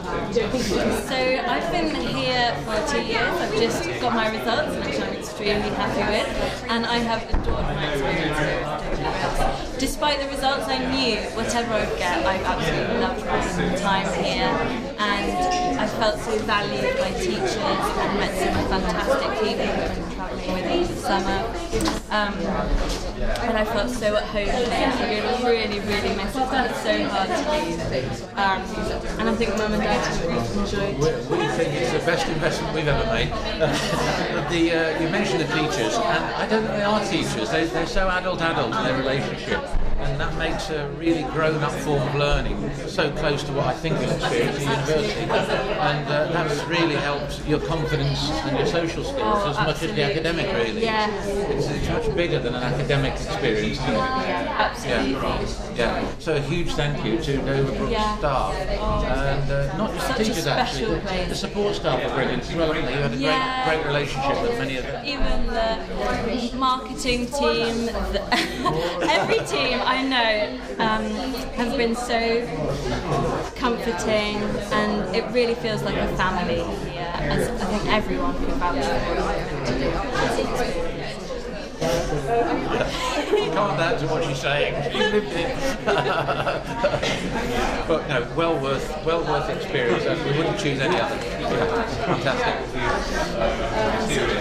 So I've been here for 2 years. I've just got my results, which I'm extremely happy with, and I have adored my experience here at Dr. Despite the results, I knew whatever I would get, I've absolutely loved my time here, and I felt so valued by teachers and met some fantastic people who've been travelling with me this summer. And I felt so at home here. I really, really miss it. It's so hard to leave. And I think Mum and Dad have really enjoyed it. We think it's the best investment we've ever made. You mentioned the teachers, and I don't think they are teachers. They're so adult in their relationship. And that makes a really grown-up form of learning so close to what I think you'll experience at university. And that's really helped your confidence and your social skills as much as the academic, really. Yeah. It's much bigger than an academic experience, isn't it? Yeah, absolutely. Yeah. So a huge thank you to Dover staff, and not just the teachers actually, the support staff are brilliant as well, haven't they? You had a great relationship with many of them. Even the marketing team, every team I know has been so comforting, and it really feels like a family here, as I think everyone can vouch for. Can't add to what she's saying. She lived it. But no, well worth experience. We wouldn't choose any other. Yeah, fantastic.